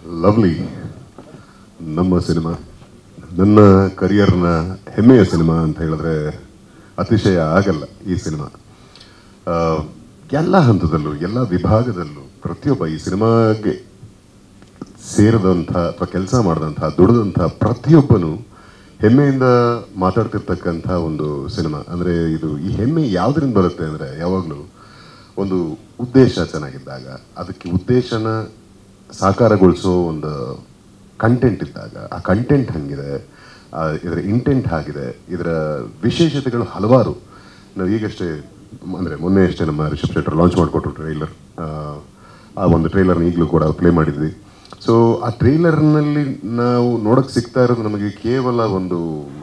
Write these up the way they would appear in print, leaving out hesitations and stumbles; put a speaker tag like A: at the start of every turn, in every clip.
A: Lovely ನಮ್ಮ cinema ನನ್ನ ಕರಿಯರ್ನ ಹೆಮ್ಮೆಯ ಸಿನಿಮಾ ಅಂತ ಹೇಳಿದ್ರೆ ಅತಿಶಯ ಆಗಲ್ಲ. ಈ ಸಿನಿಮಾ ಎಲ್ಲ ಹಂತದಲ್ಲೂ ಎಲ್ಲ ವಿಭಾಗದಲ್ಲೂ ಪ್ರತಿಯೊಬ್ಬ ಈ ಸಿನಿಮಾಗೆ ಸೇರಿದಂಥ ಅಥವಾ ಕೆಲಸ ಮಾಡಿದಂಥ ದುಡಿದಂಥ ಪ್ರತಿಯೊಬ್ಬನು ಹೆಮ್ಮೆಯಿಂದ ಮಾತಾಡ್ತಿರ್ತಕ್ಕಂಥ ಒಂದು ಸಿನಿಮಾ. ಅಂದರೆ ಈ ಹೆಮ್ಮೆ ಯಾವುದರಿಂದ ಬರುತ್ತೆ ಅಂದರೆ ಯಾವಾಗಲೂ ಒಂದು ಉದ್ದೇಶ ಚೆನ್ನಾಗಿದ್ದಾಗ, ಅದಕ್ಕೆ ಉದ್ದೇಶನ ಸಾಕಾರಗೊಳಿಸೋ ಒಂದು ಕಂಟೆಂಟ್ ಇದ್ದಾಗ, ಆ ಕಂಟೆಂಟ್ ಹಂಗಿದೆ, ಇದರ ಇಂಟೆಂಟ್ ಆಗಿದೆ, ಇದರ ವಿಶೇಷತೆಗಳು ಹಲವಾರು. ನಾವು ಈಗಷ್ಟೇ ಅಂದರೆ ಮೊನ್ನೆ ಅಷ್ಟೇ ನಮ್ಮ ರಿಷಬ್ ಶೆಟ್ಟರ್ ಲಾಂಚ್ ಮಾಡಿಕೊಟ್ರು ಟ್ರೈಲರ್. ಆ ಒಂದು ಟ್ರೈಲರ್ನ ಈಗಲೂ ಕೂಡ ಪ್ಲೇ ಮಾಡಿದ್ವಿ. ಸೊ ಆ ಟ್ರೈಲರ್ನಲ್ಲಿ ನಾವು ನೋಡೋಕ್ಕೆ ಸಿಗ್ತಾ ಇರೋದು ನಮಗೆ ಕೇವಲ ಒಂದು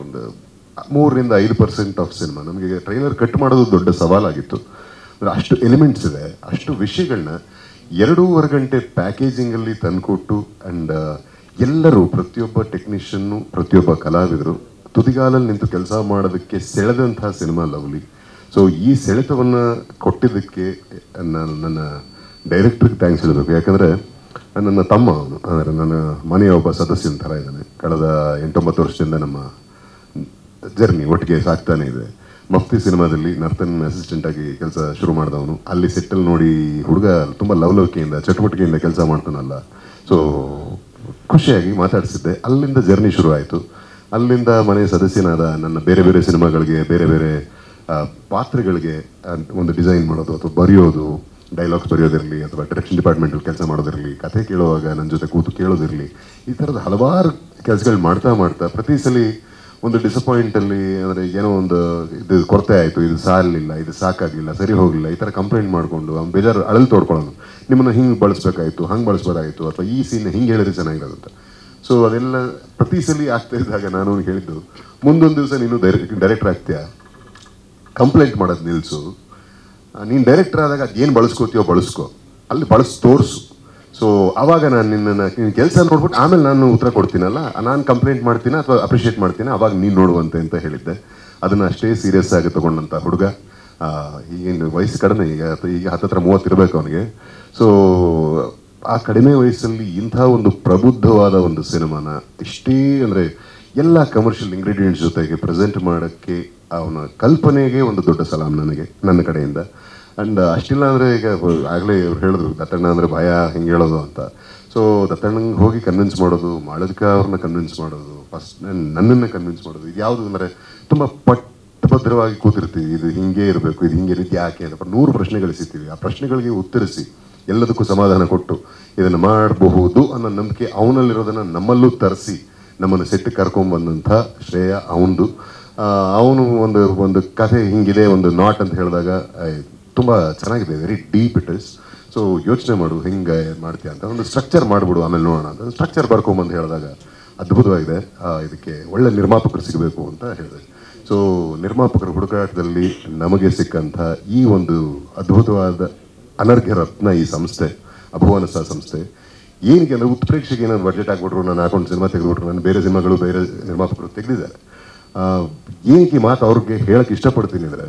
A: 3-5% ಆಫ್ ಸಿನಿಮಾ. ನಮಗೆ ಟ್ರೈಲರ್ ಕಟ್ ಮಾಡೋದು ದೊಡ್ಡ ಸವಾಲಾಗಿತ್ತು. ಅಂದರೆ ಅಷ್ಟು ಎಲಿಮೆಂಟ್ಸ್ ಇದೆ, ಅಷ್ಟು ವಿಷಯಗಳನ್ನ 2.5 ಗಂಟೆ ಪ್ಯಾಕೇಜಿಂಗಲ್ಲಿ ತಂದುಕೊಟ್ಟು ಆ್ಯಂಡ್ ಎಲ್ಲರೂ, ಪ್ರತಿಯೊಬ್ಬ ಟೆಕ್ನಿಷಿಯನ್ನು, ಪ್ರತಿಯೊಬ್ಬ ಕಲಾವಿದರು ತುದಿಗಾಲಲ್ಲಿ ನಿಂತು ಕೆಲಸ ಮಾಡೋದಕ್ಕೆ ಸೆಳೆದಂಥ ಸಿನಿಮಾ ಲವ್ಲಿ. ಸೊ ಈ ಸೆಳೆತವನ್ನು ಕೊಟ್ಟಿದ್ದಕ್ಕೆ ನಾನು ನನ್ನ ಡೈರೆಕ್ಟ್ರಿಗೆ ಥ್ಯಾಂಕ್ಸ್ ಹೇಳಬೇಕು. ಯಾಕಂದರೆ ನನ್ನ ತಮ್ಮ ಅವನು, ಅಂದರೆ ನನ್ನ ಮನೆಯ ಒಬ್ಬ ಸದಸ್ಯನ ಥರ ಇದ್ದಾನೆ. ಕಳೆದ 8-9 ವರ್ಷದಿಂದ ನಮ್ಮ ಜರ್ನಿ ಒಟ್ಟಿಗೆ ಸಾಕ್ತಾನೆ ಇದೆ. ಮಫ್ತಿ ಸಿನಿಮಾದಲ್ಲಿ ನರ್ತನ್ ಅಸಿಸ್ಟೆಂಟಾಗಿ ಕೆಲಸ ಶುರು ಮಾಡಿದವನು. ಅಲ್ಲಿ ಸೆಟ್ಟಲ್ಲಿ ನೋಡಿ ಹುಡುಗ ತುಂಬ ಲವಲವಿಕೆಯಿಂದ ಚಟುವಟಿಕೆಯಿಂದ ಕೆಲಸ ಮಾಡ್ತಾನಲ್ಲ, ಸೊ ಖುಷಿಯಾಗಿ ಮಾತಾಡಿಸಿದ್ದೆ. ಅಲ್ಲಿಂದ ಜರ್ನಿ ಶುರು ಆಯಿತು. ಅಲ್ಲಿಂದ ಮನೆಯ ಸದಸ್ಯನಾದ ನನ್ನ ಬೇರೆ ಬೇರೆ ಸಿನಿಮಾಗಳಿಗೆ, ಬೇರೆ ಬೇರೆ ಪಾತ್ರಗಳಿಗೆ ಒಂದು ಡಿಸೈನ್ ಮಾಡೋದು ಅಥವಾ ಬರೆಯೋದು, ಡೈಲಾಗ್ಸ್ ಬರೆಯೋದಿರಲಿ ಅಥವಾ ಡೈರೆಕ್ಷನ್ ಡಿಪಾರ್ಟ್ಮೆಂಟಲ್ಲಿ ಕೆಲಸ ಮಾಡೋದಿರಲಿ, ಕಥೆ ಕೇಳುವಾಗ ನನ್ನ ಜೊತೆ ಕೂತು ಕೇಳೋದಿರಲಿ, ಈ ಥರದ ಹಲವಾರು ಕೆಲಸಗಳು ಮಾಡ್ತಾ ಮಾಡ್ತಾ ಪ್ರತಿ ಸಲ ಒಂದು ಡಿಸಪಾಯಿಂಟಲ್ಲಿ, ಅಂದರೆ ಏನೋ ಒಂದು ಇದು ಕೊರತೆ ಆಯಿತು, ಇದು ಸಾಲಿಲ್ಲ, ಇದು ಸಾಕಾಗಲಿಲ್ಲ, ಸರಿ ಹೋಗಲಿಲ್ಲ, ಈ ಥರ ಕಂಪ್ಲೇಂಟ್ ಮಾಡಿಕೊಂಡು ಅವ್ನು ಬೇಜಾರು ಅಳಲು ತೋಡ್ಕೊಳ್ಳೋನು. ನಿಮ್ಮನ್ನು ಹಿಂಗೆ ಬಳಸಬೇಕಾಯಿತು, ಹಂಗೆ ಬಳಸ್ಬೋದಾಗಿತ್ತು, ಅಥವಾ ಈ ಸೀನ್ ಹಿಂಗೆ ಹೇಳಿದ್ರೆ ಚೆನ್ನಾಗಿರೋದಂತ. ಸೊ ಅದೆಲ್ಲ ಪ್ರತಿ ಸಲ ಆಗ್ತಾ ಇದ್ದಾಗ ನಾನು ಹೇಳಿದ್ದು, ಮುಂದೊಂದು ದಿವಸ ನೀನು ಡೈರೆಕ್ಟರ್ ಆಗ್ತೀಯಾ, ಕಂಪ್ಲೇಂಟ್ ಮಾಡೋದು ನಿಲ್ಲಿಸು. ನೀನು ಡೈರೆಕ್ಟರ್ ಆದಾಗ ಅದೇನು ಬಳಸ್ಕೋತೀಯೋ ಬಳಸ್ಕೋ, ಅಲ್ಲಿ ತೋರಿಸು. ಸೊ ಆವಾಗ ನಾನು ನಿನ್ನ ಕೆಲಸ ನೋಡ್ಬಿಟ್ಟು ಆಮೇಲೆ ನಾನು ಉತ್ತರ ಕೊಡ್ತೀನಲ್ಲ, ನಾನು ಕಂಪ್ಲೇಂಟ್ ಮಾಡ್ತೀನಿ ಅಥವಾ ಅಪ್ರಿಷಿಯೇಟ್ ಮಾಡ್ತೀನಿ, ಆವಾಗ ನೀನು ನೋಡುವಂತೆ ಅಂತ ಹೇಳಿದ್ದೆ. ಅದನ್ನು ಅಷ್ಟೇ ಸೀರಿಯಸ್ ಆಗಿ ತೊಗೊಂಡಂಥ ಹುಡುಗ. ಈಗೇನು ವಯಸ್ಸು ಕಡಿಮೆ, ಈಗ 10-30 ಇರಬೇಕು ಅವನಿಗೆ. ಸೊ ಆ ಕಡಿಮೆ ವಯಸ್ಸಲ್ಲಿ ಇಂಥ ಒಂದು ಪ್ರಬುದ್ಧವಾದ ಒಂದು ಸಿನಿಮಾನ ಇಷ್ಟೇ, ಅಂದರೆ ಎಲ್ಲ ಕಮರ್ಷಿಯಲ್ ಇಂಗ್ರೀಡಿಯೆಂಟ್ಸ್ ಜೊತೆಗೆ ಪ್ರೆಸೆಂಟ್ ಮಾಡೋಕ್ಕೆ ಅವನ ಕಲ್ಪನೆಗೆ ಒಂದು ದೊಡ್ಡ ಸಲಾಮ್ ನನಗೆ, ನನ್ನ ಕಡೆಯಿಂದ. ಆ್ಯಂಡ್ ಅಷ್ಟಿಲ್ಲ ಅಂದರೆ, ಈಗ ಆಗಲೇ ಇವ್ರು ಹೇಳಿದ್ರು ದತ್ತಣ್ಣ ಅಂದರೆ ಭಯ, ಹಿಂಗೆ ಹೇಳೋದು ಅಂತ. ಸೊ ದತ್ತಣ್ಣಂಗೆ ಹೋಗಿ ಕನ್ವಿನ್ಸ್ ಮಾಡೋದು, ಮಾಳವಿಕಾ ಅವ್ರನ್ನ ಕನ್ವಿನ್ಸ್ ಮಾಡೋದು, ಫಸ್ಟ್ ನನ್ನನ್ನು ಕನ್ವಿನ್ಸ್ ಮಾಡೋದು, ಇದು ಯಾವುದು ಅಂದರೆ ತುಂಬ ಪಟ್ಟಭದ್ರವಾಗಿ ಕೂತಿರ್ತೀವಿ. ಇದು ಹಿಂಗೆ ಇರಬೇಕು, ಇದು ಹಿಂಗೆ ರೀತಿ ಯಾಕೆ ಅಂತ 100 ಪ್ರಶ್ನೆಗಳಿಸಿರ್ತೀವಿ. ಆ ಪ್ರಶ್ನೆಗಳಿಗೆ ಉತ್ತರಿಸಿ ಎಲ್ಲದಕ್ಕೂ ಸಮಾಧಾನ ಕೊಟ್ಟು ಇದನ್ನು ಮಾಡಬಹುದು ಅನ್ನೋ ನಂಬಿಕೆ ಅವನಲ್ಲಿರೋದನ್ನು ನಮ್ಮಲ್ಲೂ ತರಿಸಿ ನಮ್ಮನ್ನು ಸೆಟ್ಟಿಗೆ ಕರ್ಕೊಂಡ್ಬಂದಂಥ ಶ್ರೇಯ ಅವನದು. ಅವನು ಒಂದು ಕಥೆ ಹಿಂಗಿದೆ, ಒಂದು ನಾಟ್ ಅಂತ ಹೇಳಿದಾಗ ತುಂಬ ಚೆನ್ನಾಗಿದೆ, very deep it is. So ಯೋಚನೆ ಮಾಡು ಹೆಂಗೆ ಮಾಡ್ತೀಯ ಅಂತ, ಒಂದು ಸ್ಟ್ರಕ್ಚರ್ ಮಾಡಿಬಿಡು, ಆಮೇಲೆ ನೋಡೋಣ ಅಂತ ಸ್ಟ್ರಕ್ಚರ್ ಬರ್ಕೊಂಬಂದು ಹೇಳಿದಾಗ ಅದ್ಭುತವಾಗಿದೆ. ಇದಕ್ಕೆ ಒಳ್ಳೆ ನಿರ್ಮಾಪಕರು ಸಿಗಬೇಕು ಅಂತ ಹೇಳಿದೆ. ಸೊ ನಿರ್ಮಾಪಕರ ಹುಡುಕಾಟದಲ್ಲಿ ನಮಗೆ ಸಿಕ್ಕಂಥ ಈ ಒಂದು ಅದ್ಭುತವಾದ ಅನರ್ಘ್ಯ ರತ್ನ ಈ ಸಂಸ್ಥೆ, ಅಭುವನಸ ಸಂಸ್ಥೆ. ಏನಕ್ಕೆ ಅಂದರೆ ಉತ್ಪ್ರೇಕ್ಷೆಗೆ ಏನಾದ್ರು ಬಡ್ಜೆಟ್ ಆಗಿಬಿಟ್ರು, ನಾನು ಹಾಕೊಂಡು ಸಿನಿಮಾ ತೆಗೆದುಬಿಟ್ರು, ನಾನು ಬೇರೆ ಸಿನಿಮಾಗಳು ಬೇರೆ ನಿರ್ಮಾಪಕರು ತೆಗೆದಿದ್ದಾರೆ. ಏನಕ್ಕೆ ಈ ಮಾತು ಅವ್ರಿಗೆ ಹೇಳಕ್ಕೆ ಇಷ್ಟಪಡ್ತೀನಿ ಅಂದರೆ,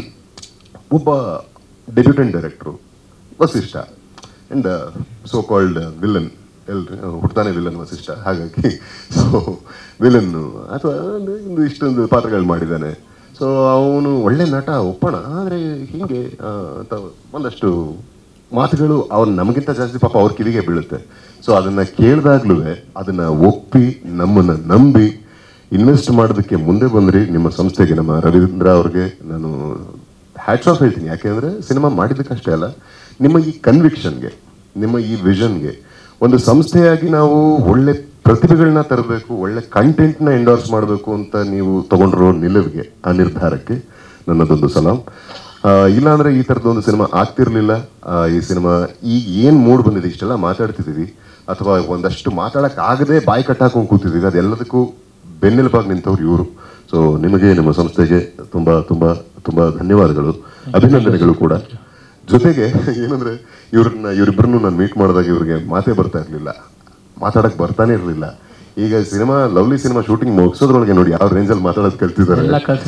A: ಒಬ್ಬ debutante director Vasishta and so called villain, ಹುಡ್ತಾನೆ ವಿಲನ್ ವಸಿಷ್ಠ. ಹಾಗಾಗಿ ಸೊ ವಿಲನ್ನು ಅಥವಾ ಇಷ್ಟೊಂದು ಪಾತ್ರಗಳು ಮಾಡಿದ್ದಾನೆ. ಸೊ ಅವನು ಒಳ್ಳೆ ನಟ ಒಪ್ಪೋಣ, ಆದರೆ ಹೀಗೆ ಅಂತ ಒಂದಷ್ಟು ಮಾತುಗಳು ಅವ್ರು ನಮಗಿಂತ ಜಾಸ್ತಿ ಪಾಪ ಅವ್ರ ಕಿವಿಗೆ ಬೀಳುತ್ತೆ. ಸೊ ಅದನ್ನು ಕೇಳಿದಾಗ್ಲೂ ಅದನ್ನು ಒಪ್ಪಿ ನಮ್ಮನ್ನು ನಂಬಿ ಇನ್ವೆಸ್ಟ್ ಮಾಡೋದಕ್ಕೆ ಮುಂದೆ ಬಂದ್ರಿ ನಿಮ್ಮ ಸಂಸ್ಥೆಗೆ, ನಮ್ಮ ರವೀಂದ್ರ ಅವ್ರಿಗೆ ನಾನು ಹ್ಯಾಟ್ಸ್ ಆಫ್ ಹೇಳ್ತೀನಿ. ಯಾಕೆಂದರೆ ಸಿನಿಮಾ ಮಾಡಿದ್ದಕ್ಕಷ್ಟೇ ಅಲ್ಲ, ನಿಮ್ಮ ಈ ಕನ್ವಿಕ್ಷನ್ಗೆ, ನಿಮ್ಮ ಈ ವಿಷನ್ಗೆ, ಒಂದು ಸಂಸ್ಥೆಯಾಗಿ ನಾವು ಒಳ್ಳೆ ಪ್ರತಿಭೆಗಳನ್ನ ತರಬೇಕು, ಒಳ್ಳೆ ಕಂಟೆಂಟ್ನ ಎಂಡೋರ್ಸ್ ಮಾಡಬೇಕು ಅಂತ ನೀವು ತೊಗೊಂಡಿರೋ ನಿಲುವಿಗೆ, ಆ ನಿರ್ಧಾರಕ್ಕೆ ನನ್ನದೊಂದು ಸಲಾಮ್. ಇಲ್ಲಾಂದರೆ ಈ ಥರದ್ದೊಂದು ಸಿನಿಮಾ ಆಗ್ತಿರ್ಲಿಲ್ಲ. ಈ ಸಿನಿಮಾ ಈಗ ಏನು ಮೂಡ್ ಬಂದಿದೆ, ಇಷ್ಟೆಲ್ಲ ಮಾತಾಡ್ತಿದ್ದೀವಿ ಅಥವಾ ಒಂದಷ್ಟು ಮಾತಾಡೋಕ್ಕಾಗದೆ ಬಾಯಿ ಕಟ್ಟಾಕೊಂಡು ಕೂತಿದ್ದೀವಿ, ಅದೆಲ್ಲದಕ್ಕೂ ಬೆನ್ನೆಲುಬಾಗಿ ನಿಂತವ್ರು ಇವರು. ಸೊ ನಿಮಗೆ, ನಿಮ್ಮ ಸಂಸ್ಥೆಗೆ ತುಂಬ ತುಂಬ ತುಂಬ ಧನ್ಯವಾದಗಳು, ಅಭಿನಂದನೆಗಳು ಕೂಡ. ಜೊತೆಗೆ ಏನಂದರೆ ಇವರಿಬ್ಬರನ್ನು ನಾನು ಮೀಟ್ ಮಾಡಿದಾಗ ಇವ್ರಿಗೆ ಮಾತೇ ಬರ್ತಾ ಇರಲಿಲ್ಲ, ಮಾತಾಡೋಕ್ಕೆ ಬರ್ತಾನೆ ಇರಲಿಲ್ಲ. ಈಗ ಸಿನಿಮಾ ಲವ್ಲಿ ಸಿನಿಮಾ ಶೂಟಿಂಗ್ ಮುಗಿಸೋದ್ರೊಳಗೆ ನೋಡಿ ಯಾವ ರೇಂಜಲ್ಲಿ ಮಾತಾಡೋದು ಕಲ್ತಿದ್ದಾರೆ.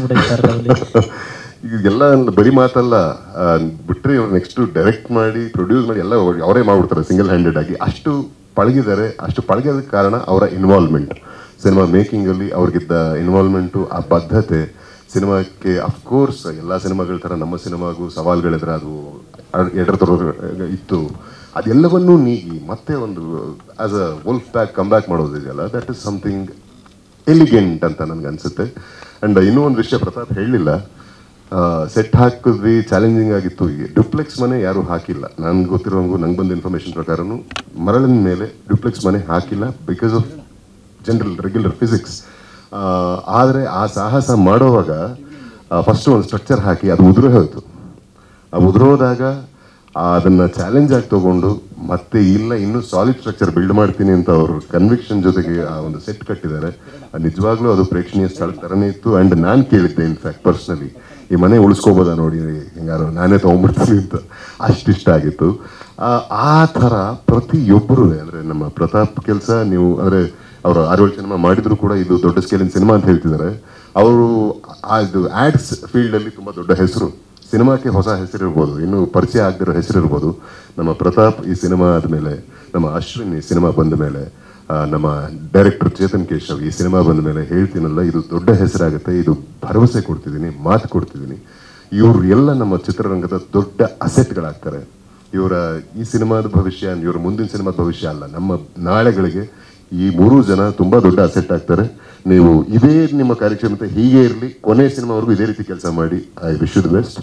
A: ಈಗೆಲ್ಲ ಬರೀ ಮಾತಲ್ಲ, ಬಿಟ್ಟರೆ ಇವ್ರು ನೆಕ್ಸ್ಟು ಡೈರೆಕ್ಟ್ ಮಾಡಿ ಪ್ರೊಡ್ಯೂಸ್ ಮಾಡಿ ಎಲ್ಲ ಅವರೇ ಮಾಡಿಬಿಡ್ತಾರೆ ಸಿಂಗಲ್ ಹ್ಯಾಂಡೆಡ್ ಆಗಿ. ಅಷ್ಟು ಪಳಗಿದ್ದಾರೆ. ಅಷ್ಟು ಪಳಗೋದಕ್ಕೆ ಕಾರಣ ಅವರ ಇನ್ವಾಲ್ವ್ಮೆಂಟ್, ಸಿನಿಮಾ ಮೇಕಿಂಗಲ್ಲಿ ಅವ್ರಿಗಿದ್ದ ಇನ್ವಾಲ್ವ್ಮೆಂಟು, ಆ ಬದ್ಧತೆ. ಸಿನಿಮಾಕ್ಕೆ ಅಫ್ಕೋರ್ಸ್ ಎಲ್ಲ ಸಿನಿಮಾಗಳ ಥರ ನಮ್ಮ ಸಿನಿಮಾಗೂ ಸವಾಲುಗಳಿದ್ರೆ ಅದು ಎಡರ್ತರೋ ಇತ್ತು. ಅದೆಲ್ಲವನ್ನೂ ನೀಗಿ ಮತ್ತೆ ಒಂದು as a wolf pack come back ಮಾಡೋದಿದೆಯಲ್ಲ, ದಟ್ ಇಸ್ ಸಮಥಿಂಗ್ ಎಲಿಗೆಂಟ್ ಅಂತ ನನಗೆ ಅನಿಸುತ್ತೆ. ಆ್ಯಂಡ್ ಇನ್ನೂ ಒಂದು ವಿಷಯ ಪ್ರತಾಪ್ ಹೇಳಲಿಲ್ಲ, ಸೆಟ್ ಹಾಕಿದ್ವಿ, ಚಾಲೆಂಜಿಂಗ್ ಆಗಿತ್ತು. ಡ್ಯೂಪ್ಲೆಕ್ಸ್ ಮನೆ ಯಾರೂ ಹಾಕಿಲ್ಲ, ನನಗೆ ಗೊತ್ತಿರೋಂಗು, ನಂಗೆ ಬಂದ ಇನ್ಫಾರ್ಮೇಷನ್ ಪ್ರಕಾರನೂ ಮರಳಿನ ಮೇಲೆ ಡ್ಯೂಪ್ಲೆಕ್ಸ್ ಮನೆ ಹಾಕಿಲ್ಲ because of general regular physics. ಆದರೆ ಆ ಸಾಹಸ ಮಾಡೋವಾಗ ಫಸ್ಟು ಒಂದು ಸ್ಟ್ರಕ್ಚರ್ ಹಾಕಿ ಅದು ಉದುರೇ ಹೋಯಿತು. ಆ ಉದುರೋದಾಗ ಅದನ್ನು ಚಾಲೆಂಜ್ ಆಗಿ ತೊಗೊಂಡು ಮತ್ತೆ ಇಲ್ಲ ಇನ್ನೂ ಸಾಲಿಡ್ ಸ್ಟ್ರಕ್ಚರ್ ಬಿಲ್ಡ್ ಮಾಡ್ತೀನಿ ಅಂತ ಅವರು ಕನ್ವಿಕ್ಷನ್ ಜೊತೆಗೆ ಆ ಒಂದು ಸೆಟ್ ಕಟ್ಟಿದ್ದಾರೆ. ನಿಜವಾಗ್ಲೂ ಅದು ಪ್ರೇಕ್ಷಣೀಯ ಸ್ಥಳ ಥರನೇ ಇತ್ತು. ಆ್ಯಂಡ್ ನಾನು ಕೇಳಿದ್ದೆ ಇನ್ಫ್ಯಾಕ್ಟ್ ಪರ್ಸ್ನಲಿ, ಈ ಮನೆ ಉಳಿಸ್ಕೋಬೋದಾ ನೋಡಿ, ಹಿಂಗಾರು ನಾನೇ ತೊಗೊಂಡ್ಬಿಡ್ತೀನಿ ಅಂತ. ಅಷ್ಟಿಷ್ಟ ಆಗಿತ್ತು. ಆ ಥರ ಪ್ರತಿಯೊಬ್ಬರೂ ಅಂದರೆ ನಮ್ಮ ಪ್ರತಾಪ್ ಕೆಲಸ ನೀವು ಅಂದರೆ ಅವರು 6-7 ಸಿನಿಮಾ ಮಾಡಿದ್ರು ಕೂಡ ಇದು ದೊಡ್ಡ ಸ್ಕೇಲಿನ ಸಿನಿಮಾ ಅಂತ ಹೇಳ್ತಿದ್ದಾರೆ. ಅವರು ಇದು ಆ್ಯಡ್ಸ್ ಫೀಲ್ಡಲ್ಲಿ ತುಂಬ ದೊಡ್ಡ ಹೆಸರು. ಸಿನಿಮಾಕ್ಕೆ ಹೊಸ ಹೆಸರಿರ್ಬೋದು, ಇನ್ನೂ ಪರಿಚಯ ಆಗದಿರೋ ಹೆಸರಿರ್ಬೋದು. ನಮ್ಮ ಪ್ರತಾಪ್ ಈ ಸಿನಿಮಾ ಆದಮೇಲೆ, ನಮ್ಮ ಅಶ್ವಿನ್ ಈ ಸಿನಿಮಾ ಬಂದ ಮೇಲೆ, ನಮ್ಮ ಡೈರೆಕ್ಟರ್ ಚೇತನ್ ಕೇಶವ್ ಈ ಸಿನಿಮಾ ಬಂದ ಮೇಲೆ ಹೇಳ್ತೀನಲ್ಲ, ಇದು ದೊಡ್ಡ ಹೆಸರಾಗುತ್ತೆ. ಇದು ಭರವಸೆ ಕೊಡ್ತಿದ್ದೀನಿ, ಮಾತು ಕೊಡ್ತಿದ್ದೀನಿ. ಇವರು ಎಲ್ಲ ನಮ್ಮ ಚಿತ್ರರಂಗದ ದೊಡ್ಡ ಅಸೆಟ್ಗಳಾಗ್ತಾರೆ. ಇವರ ಈ ಸಿನಿಮಾದ ಭವಿಷ್ಯ, ಇವರ ಮುಂದಿನ ಸಿನಿಮಾದ ಭವಿಷ್ಯ ಅಲ್ಲ, ನಮ್ಮ ನಾಳೆಗಳಿಗೆ ಈ 3 ಜನ ತುಂಬ ದೊಡ್ಡ ಅಸೆಟ್ ಆಗ್ತಾರೆ. ನೀವು ಇದೇ ನಿಮ್ಮ ಕಾರ್ಯಕ್ಷಮತೆ ಹೀಗೆ ಇರಲಿ, ಕೊನೆ ಸಿನಿಮಾವರೆಗೂ ಇದೇ ರೀತಿ ಕೆಲಸ ಮಾಡಿ. I wish you the best.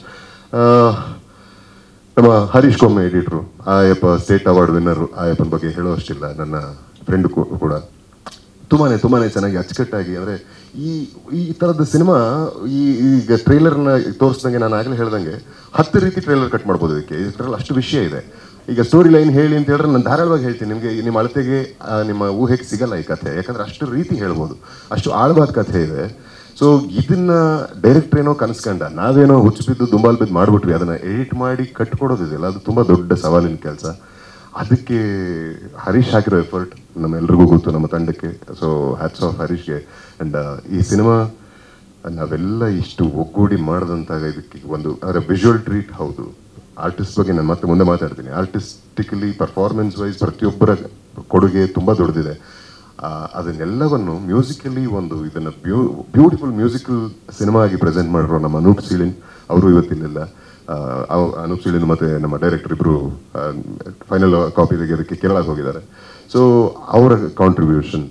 A: ನಮ್ಮ ಹರೀಶ್ ಕೊಮ್ಮೆ ಎಡಿಟ್ರು, ಆಯಪ್ಪ ಸ್ಟೇಟ್ ಅವಾರ್ಡ್ ವಿನ್ನರು, ಆಯಪ್ಪನ ಬಗ್ಗೆ ಹೇಳೋಷ್ಟಿಲ್ಲ. ನನ್ನ ಫ್ರೆಂಡ್ ಕೂಡ ತುಂಬಾ ಚೆನ್ನಾಗಿ ಅಚ್ಚುಕಟ್ಟಾಗಿ, ಅಂದರೆ ಈ ಥರದ ಸಿನಿಮಾ ಈಗ ಟ್ರೈಲರ್ನ ತೋರಿಸ್ದಂಗೆ, ನಾನು ಆಗಲೇ ಹೇಳ್ದಂಗೆ 10 ರೀತಿ ಟ್ರೈಲರ್ ಕಟ್ ಮಾಡ್ಬೋದು ಇದಕ್ಕೆ. ಇದರಲ್ಲಿ ಅಷ್ಟು ವಿಷಯ ಇದೆ. ಈಗ ಸ್ಟೋರಿ ಲೈನ್ ಹೇಳಿ ಅಂತ ಹೇಳಿದ್ರೆ ನಾನು ಧಾರಾಳವಾಗಿ ಹೇಳ್ತೀನಿ ನಿಮಗೆ, ನಿಮ್ಮ ಅಳತೆಗೆ ನಿಮ್ಮ ಊಹೆಗೆ ಸಿಗಲ್ಲ ಈ ಕಥೆ. ಯಾಕಂದರೆ ಅಷ್ಟು ರೀತಿ ಹೇಳ್ಬೋದು, ಅಷ್ಟು ಆಳವಾದ ಕಥೆ ಇದೆ. ಸೊ ಇದನ್ನು ಡೈರೆಕ್ಟ್ರ್ ಏನೋ ಕನಸ್ಕಂಡ, ನಾವೇನೋ ಹುಚ್ಚು ಬಿದ್ದು ದುಂಬಾಲು ಬಿದ್ದು ಮಾಡಿಬಿಟ್ವಿ. ಅದನ್ನು ಎಡಿಟ್ ಮಾಡಿ ಕಟ್ಕೊಡೋದಿದೆಯಲ್ಲ, ಅದು ತುಂಬ ದೊಡ್ಡ ಸವಾಲಿನ ಕೆಲಸ. ಅದಕ್ಕೆ ಹರೀಶ್ ಹಾಕಿರೋ ಎಫರ್ಟ್ ನಮ್ಮೆಲ್ರಿಗೂ ಗೊತ್ತು, ನಮ್ಮ ತಂಡಕ್ಕೆ. ಸೊ ಹ್ಯಾಟ್ಸ್ ಆಫ್ ಹರೀಶ್ಗೆ. ಆ್ಯಂಡ್ ಈ ಸಿನಿಮಾ ನಾವೆಲ್ಲ ಇಷ್ಟು ಒಗ್ಗೂಡಿ ಮಾಡಿದಂತಾಗ ಇದಕ್ಕೆ ಒಂದು ಅದರ ವಿಜುವಲ್ ಟ್ರೀಟ್. ಹೌದು, ಆರ್ಟಿಸ್ಟ್ ಬಗ್ಗೆ ನಾನು ಮತ್ತೆ ಮುಂದೆ ಮಾತಾಡ್ತೀನಿ. ಆರ್ಟಿಸ್ಟಿಕಲಿ ಪರ್ಫಾರ್ಮೆನ್ಸ್ ವೈಸ್ ಪ್ರತಿಯೊಬ್ಬರ ಕೊಡುಗೆ ತುಂಬ ದೊಡ್ಡದಿದೆ. ಅದನ್ನೆಲ್ಲವನ್ನು ಮ್ಯೂಸಿಕಲಿ ಒಂದು ಇದನ್ನು ಬ್ಯೂಟಿಫುಲ್ ಮ್ಯೂಸಿಕಲ್ ಸಿನಿಮಾ ಆಗಿ ಪ್ರೆಸೆಂಟ್ ಮಾಡಿರೋ ನಮ್ಮ ಅನೂಪ್ ಸೀಳಿನ್ ಅವರು ಇವತ್ತಿಲ್ಲ. ಅನೂಪ್ ಸೀಳಿನ್ ಮತ್ತು ನಮ್ಮ ಡೈರೆಕ್ಟರ್ ಇಬ್ಬರು ಫೈನಲ್ ಕಾಪಿ ತೆಗೆಯೋದಕ್ಕೆ ಕೇರಳಕ್ಕೆ ಹೋಗಿದ್ದಾರೆ. ಸೊ ಅವರ ಕಾಂಟ್ರಿಬ್ಯೂಷನ್,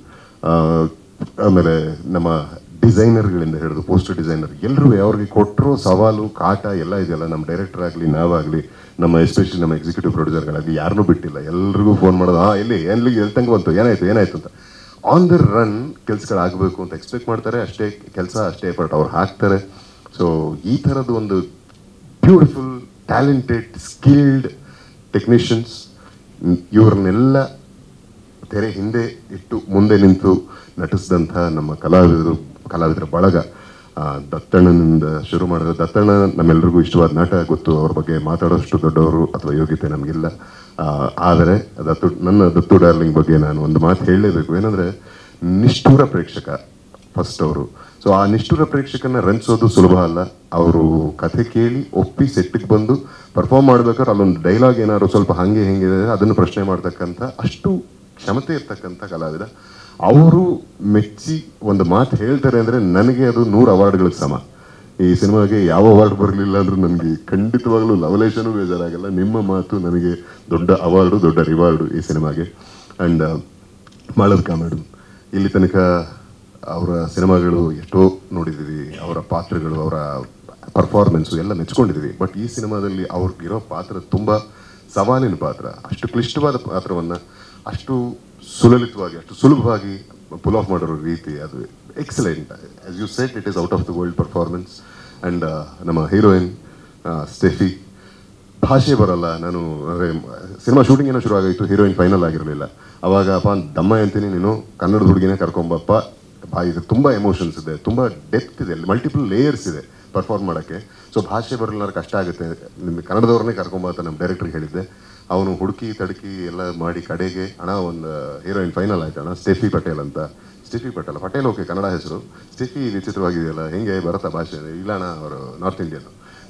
A: ಆಮೇಲೆ ನಮ್ಮ ಡಿಸೈನರ್ಗಳಿಂದ ಹಿಡಿದು ಪೋಸ್ಟರ್ ಡಿಸೈನರ್ ಎಲ್ಲರೂ ಅವ್ರಿಗೆ ಕೊಟ್ಟರು ಸವಾಲು ಕಾಟ ಎಲ್ಲ ಇದೆಯಲ್ಲ. ನಮ್ಮ ಡೈರೆಕ್ಟರ್ ಆಗಲಿ, ನಾವಾಗಲಿ, ನಮ್ಮ ಎಸ್ಪೆಷಲಿ ನಮ್ಮ ಎಕ್ಸಿಕ್ಯೂಟಿವ್ ಪ್ರೊಡ್ಯೂಸರ್ಗಳಾಗಲಿ ಯಾರನ್ನೂ ಬಿಟ್ಟಿಲ್ಲ. ಎಲ್ರಿಗೂ ಫೋನ್ ಮಾಡೋದು, ಎಲ್ಲಿ ತಂಗ ಬಂತು, ಏನಾಯ್ತು ಅಂತ. ಆನ್ ದ ರನ್ ಕೆಲಸಗಳಾಗಬೇಕು ಅಂತ ಎಕ್ಸ್ಪೆಕ್ಟ್ ಮಾಡ್ತಾರೆ. ಅಷ್ಟೇ ಕೆಲಸ, ಅಷ್ಟೇ ಎಫರ್ಟ್ ಅವ್ರು ಹಾಕ್ತಾರೆ. ಸೊ ಈ ಥರದ್ದು ಒಂದು ಬ್ಯೂಟಿಫುಲ್, ಟ್ಯಾಲೆಂಟೆಡ್, ಸ್ಕಿಲ್ಡ್ ಟೆಕ್ನಿಷಿಯನ್ಸ್, ಇವ್ರನ್ನೆಲ್ಲ ತೆರೆ ಹಿಂದೆ ಇಟ್ಟು ಮುಂದೆ ನಿಂತು ನಟಿಸಿದಂಥ ನಮ್ಮ ಕಲಾವಿದರ ಬಳಗ. ದತ್ತಣ್ಣನಿಂದ ಶುರು ಮಾಡಿದ್ರೆ, ದತ್ತಣ್ಣ ನಮ್ಮೆಲ್ಲರಿಗೂ ಇಷ್ಟವಾದ ನಟ, ಗೊತ್ತು. ಅವ್ರ ಬಗ್ಗೆ ಮಾತಾಡೋಷ್ಟು ದೊಡ್ಡವರು ಅಥವಾ ಯೋಗ್ಯತೆ ನಮಗಿಲ್ಲ. ಆದರೆ ನನ್ನ ದತ್ತು ಡಾರ್ಲಿಂಗ್ ಬಗ್ಗೆ ನಾನು ಒಂದು ಮಾತು ಹೇಳಲೇಬೇಕು. ಏನಂದರೆ, ನಿಷ್ಠುರ ಪ್ರೇಕ್ಷಕ ಫಸ್ಟ್ ಅವರು. ಸೊ ಆ ನಿಷ್ಠುರ ಪ್ರೇಕ್ಷಕನ ರಂಜಿಸೋದು ಸುಲಭ ಅಲ್ಲ. ಅವರು ಕಥೆ ಕೇಳಿ ಒಪ್ಪಿ ಸೆಟ್ಟಿಗೆ ಬಂದು ಪರ್ಫಾರ್ಮ್ ಮಾಡ್ಬೇಕಾದ್ರೆ ಅಲ್ಲೊಂದು ಡೈಲಾಗ್ ಏನಾದ್ರು ಸ್ವಲ್ಪ ಹಾಗೆ ಹೆಂಗಿದೆ ಅದನ್ನು ಪ್ರಶ್ನೆ ಮಾಡ್ತಕ್ಕಂಥ ಅಷ್ಟು ಕ್ಷಮತೆ ಇರ್ತಕ್ಕಂಥ ಕಲಾವಿದ. ಅವರು ಮೆಚ್ಚಿ ಒಂದು ಮಾತು ಹೇಳ್ತಾರೆ ಅಂದರೆ ನನಗೆ ಅದು 100 ಅವಾರ್ಡ್ಗಳಿಗೆ ಸಮ. ಈ ಸಿನಿಮಾಗೆ ಯಾವ ಅವಾರ್ಡ್ ಬರಲಿಲ್ಲ ಅಂದ್ರೂ ನನಗೆ ಖಂಡಿತವಾಗ್ಲೂ ಲವಲೇಶನೂ ಬೇಜಾರಾಗಲ್ಲ. ನಿಮ್ಮ ಮಾತು ನನಗೆ ದೊಡ್ಡ ಅವಾರ್ಡು, ದೊಡ್ಡ ರಿವಾರ್ಡು ಈ ಸಿನಿಮಾಗೆ. ಆ್ಯಂಡ್ ಮಾಳವಿಕಾ ಮೇಡಮ್, ಇಲ್ಲಿ ತನಕ ಅವರ ಸಿನಿಮಾಗಳು ಎಷ್ಟೋ ನೋಡಿದ್ದೀವಿ, ಅವರ ಪಾತ್ರಗಳು, ಅವರ ಪರ್ಫಾರ್ಮೆನ್ಸು ಎಲ್ಲ ಮೆಚ್ಕೊಂಡಿದ್ದೀವಿ. ಬಟ್ ಈ ಸಿನಿಮಾದಲ್ಲಿ ಅವ್ರಿಗಿರೋ ಪಾತ್ರ ತುಂಬ ಸವಾಲಿನ ಪಾತ್ರ. ಅಷ್ಟು ಕ್ಲಿಷ್ಟವಾದ ಪಾತ್ರವನ್ನು ಅಷ್ಟು ಸುಲಲಿತವಾಗಿ, ಅಷ್ಟು ಸುಲಭವಾಗಿ ಪುಲ್ ಆಫ್ ಮಾಡಿರೋ ರೀತಿ ಅದು excellent. As you said, it is out of the world performance. And ನಮ್ಮ ಹೀರೋಯಿನ್ ಸ್ಟೆಫಿ, ಭಾಷೆ ಬರೋಲ್ಲ. ನಾನು ಅಂದರೆ ಸಿನಿಮಾ ಶೂಟಿಂಗ್ ಏನೋ ಶುರು ಆಗೋಯಿತು, ಹೀರೋಯಿನ್ ಫೈನಲ್ ಆಗಿರಲಿಲ್ಲ. ಅವಾಗ ಅಪ್ಪ ದಮ್ಮ ಅಂತೀನಿ, ನೀನು ಕನ್ನಡದ ಹುಡುಗಿನೇ ಕರ್ಕೊಂಬಪ್ಪ. ಇದು ತುಂಬ ಎಮೋಷನ್ಸ್ ಇದೆ, ತುಂಬ ಡೆಪ್ತ್ ಇದೆ, ಮಲ್ಟಿಪಲ್ ಲೇಯರ್ಸ್ ಇದೆ ಪರ್ಫಾರ್ಮ್ ಮಾಡೋಕ್ಕೆ. ಸೊ ಭಾಷೆ ಬರಲ್ಲ, ಕಷ್ಟ ಆಗುತ್ತೆ, ನಿಮಗೆ ಕನ್ನಡದವ್ರನ್ನೇ ಕರ್ಕೊಂಬ ಅಂತ ನಮ್ಮ ಡೈರೆಕ್ಟ್ರಿಗೆ ಹೇಳಿದ್ದೆ. ಅವನು ಹುಡುಕಿ ತಡುಕಿ ಎಲ್ಲ ಮಾಡಿ ಕಡೆಗೆ ಒಂದು ಹೀರೋಯಿನ್ ಫೈನಲ್ ಆಯ್ತು ಅಣ್ಣ, ಸ್ಟೆಫಿ ಪಟೇಲ್ ಅಂತ. ಸ್ಟೆಫಿ ಪಟೇಲ್ ಓಕೆ, ಕನ್ನಡ ಹೆಸರು. ಸ್ಟೆಫಿ ವಿಚಿತ್ರವಾಗಿದೆಯಲ್ಲ, ಹೆಂಗೆ ಬರುತ್ತಾ ಭಾಷೆ? ಇಲ್ಲ ಅಣ್ಣ, ಅವರು ನಾರ್ತ್ ಇಂಡಿಯನ್.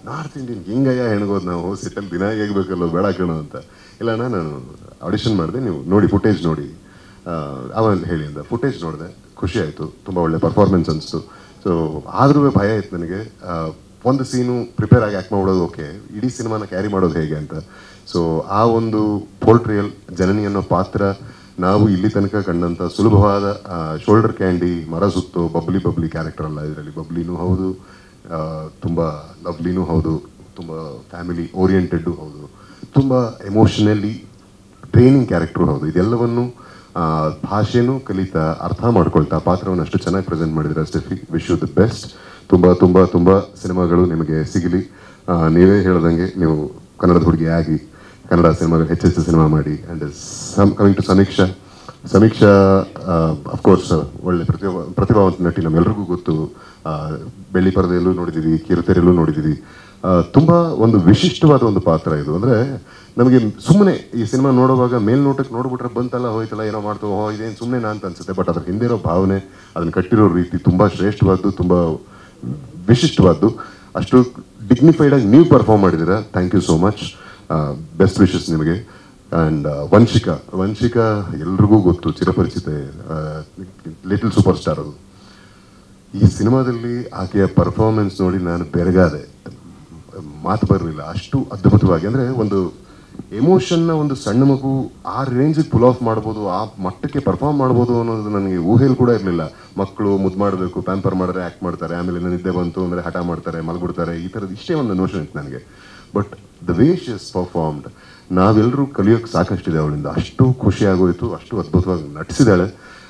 A: ನಾರ್ತ್ ಇಂಡಿಯನ್ ಹೆಂಗಯ್ಯ ಹೆಣ್ಗೋದು ನಾವು ಸೆಟ್ಟಲ್ಲಿ ದಿನ ಹೇಗಬೇಕಲ್ಲೋ ಬೇಡ ಕಣೋ ಅಂತ. ಇಲ್ಲ ನಾನು ಆಡಿಷನ್ ಮಾಡಿದೆ, ನೀವು ನೋಡಿ ಫುಟೇಜ್ ನೋಡಿ ಆಮೇಲೆ ಹೇಳಿ ಅಂತ. ಫುಟೇಜ್ ನೋಡಿದೆ, ಖುಷಿ ಆಯಿತು, ತುಂಬ ಒಳ್ಳೆ ಪರ್ಫಾರ್ಮೆನ್ಸ್ ಅನಿಸ್ತು. ಸೊ ಆದ್ರೂ ಭಯ ಇತ್ತು ನನಗೆ, ಒಂದು ಸೀನು ಪ್ರಿಪೇರ್ ಆಗಿ ಆ್ಯಕ್ಟ್ ಮಾಡೋದು ಓಕೆ, ಇಡೀ ಸಿನಿಮಾನ ಕ್ಯಾರಿ ಮಾಡೋದು ಹೇಗೆ ಅಂತ. ಸೊ ಆ ಒಂದು ಪೋರ್ಟ್ರಿಯಲ್ ಜನನಿ ಅನ್ನೋ ಪಾತ್ರ ನಾವು ಇಲ್ಲಿ ತನಕ ಕಂಡಂಥ ಸುಲಭವಾದ ಶೋಲ್ಡರ್ ಕ್ಯಾಂಡಿ, ಮರ ಸುತ್ತು, ಬಬ್ಲಿ ಕ್ಯಾರೆಕ್ಟರ್ ಅಲ್ಲ ಇದರಲ್ಲಿ. ಬಬ್ಲಿನೂ ಹೌದು, ತುಂಬ ಲವ್ಲಿನೂ ಹೌದು, ತುಂಬ ಫ್ಯಾಮಿಲಿ ಓರಿಯೆಂಟೆಡ್ಡು ಹೌದು, ತುಂಬ ಎಮೋಷನಲಿ ಟ್ರೈನಿಂಗ್ ಕ್ಯಾರೆಕ್ಟ್ರು ಹೌದು. ಇದೆಲ್ಲವನ್ನು ಭಾಷೆನೂ ಕಲಿತಾ ಅರ್ಥ ಮಾಡ್ಕೊಳ್ತಾ ಪಾತ್ರವನ್ನು ಅಷ್ಟು ಚೆನ್ನಾಗಿ ಪ್ರೆಸೆಂಟ್ ಮಾಡಿದರೆ Steffi. Wish you the best. ತುಂಬ ತುಂಬ ತುಂಬ ಸಿನಿಮಾಗಳು ನಿಮಗೆ ಸಿಗಲಿ. ನೀವೇ ಹೇಳ್ದಂಗೆ ನೀವು ಕನ್ನಡದ ಹುಡುಗಿ ಆಗಿ ಕನ್ನಡ ಸಿನಿಮಾಗಳು ಹೆಚ್ಚೆಚ್ಚು ಸಿನಿಮಾ ಮಾಡಿ. And coming to Sameeksha of course ಒಳ್ಳೆ ಪ್ರತಿಭಾವಂತ ನಟಿ, ನಮ್ಮೆಲ್ರಿಗೂ ಗೊತ್ತು. ಬೆಳ್ಳಿ ಪರದೆಯಲ್ಲೂ ನೋಡಿದ್ದೀವಿ, ಕಿರುತೆರೆಯಲ್ಲೂ ನೋಡಿದ್ದೀವಿ. ತುಂಬ ಒಂದು ವಿಶಿಷ್ಟವಾದ ಒಂದು ಪಾತ್ರ ಇದು. ಅಂದರೆ ನಮಗೆ ಸುಮ್ಮನೆ ಈ ಸಿನಿಮಾ ನೋಡುವಾಗ ಮೇಲ್ನೋಟಕ್ಕೆ ನೋಡ್ಬಿಟ್ರೆ ಬಂತಲ್ಲ ಹೋಯ್ತಲ್ಲ ಏನೋ ಮಾಡ್ತು, ಇದೇನು ಸುಮ್ಮನೆ ಅಂತ ಅನ್ಸುತ್ತೆ. ಬಟ್ ಅದ್ರ ಹಿಂದೆ ಇರೋ ಭಾವನೆ, ಅದನ್ನು ಕಟ್ಟಿರೋ ರೀತಿ ತುಂಬ ಶ್ರೇಷ್ಠವಾದ್ದು, ತುಂಬ ವಿಶಿಷ್ಟವಾದ್ದು. ಅಷ್ಟು ಡಿಗ್ನಿಫೈಡಾಗಿ ನೀವು ಪರ್ಫಾರ್ಮ್ ಮಾಡಿದ್ದೀರಾ. Thank you so much. Best wishes ನಿಮಗೆ. ಆ್ಯಂಡ್ ವಂಶಿಕಾ ಎಲ್ರಿಗೂ ಗೊತ್ತು, ಚಿರಪರಿಚಿತೆ, ಲಿಟಲ್ ಸೂಪರ್ ಸ್ಟಾರ್ ಅದು. ಈ ಸಿನಿಮಾದಲ್ಲಿ ಆಕೆಯ ಪರ್ಫಾರ್ಮೆನ್ಸ್ ನೋಡಿ ನಾನು ಬೆರಗಾದೆ, ಮಾತು ಬರಲಿಲ್ಲ. ಅಷ್ಟು ಅದ್ಭುತವಾಗಿ, ಅಂದರೆ ಒಂದು ಎಮೋಷನ್ನ ಒಂದು ಸಣ್ಣ ಮಗು ಆ ರೇಂಜಿಗೆ ಪುಲ್ ಆಫ್ ಮಾಡ್ಬೋದು, ಆ ಮಟ್ಟಕ್ಕೆ ಪರ್ಫಾರ್ಮ್ ಮಾಡ್ಬೋದು ಅನ್ನೋದು ನನಗೆ ಊಹೆಯಲ್ಲಿ ಕೂಡ ಇರಲಿಲ್ಲ. ಮಕ್ಕಳು ಮುದ್ದು ಮಾಡಬೇಕು, ಪ್ಯಾಂಪರ್ ಮಾಡಿದ್ರೆ ಆ್ಯಕ್ಟ್ ಮಾಡ್ತಾರೆ, ಆಮೇಲೆ ನಿದ್ದೆ ಬಂತು ಅಂದರೆ ಹಠ ಮಾಡ್ತಾರೆ, ಮಲ್ಬಿಡ್ತಾರೆ, ಈ ಥರದ್ದು ಇಷ್ಟೇ ಒಂದು ನೋಷನ್ ಇತ್ತು ನನಗೆ. But the way she is performed, ನಾವೆಲ್ಲರೂ ಕಲಿಯೋಕ್ಕೆ ಸಾಕಷ್ಟಿದೆ ಅವಳಿಂದ. ಅಷ್ಟು ಖುಷಿಯಾಗೋಯಿತು, ಅಷ್ಟು ಅದ್ಭುತವಾಗಿ ನಟಿಸಿದ್ದಾಳೆ.